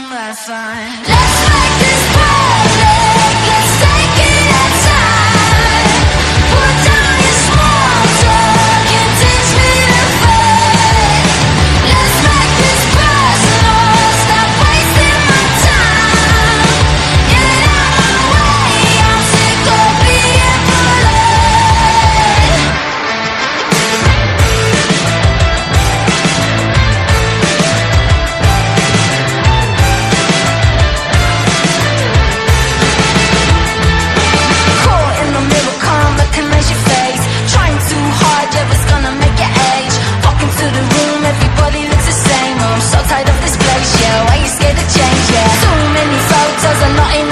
Let's make this public, let's take it outside. Put down your small talk and teach me to fight. Let's make this personal, stop wasting my time. Get out of my way, I'm sick of being polite. Caught in the mirror, can't recognize your face. Trying too hard, yeah, it's gonna make you age. Walk into the room, everybody looks the same. I'm so tired of this place, yeah. Why you scared to change, yeah? Too many photos are not enough.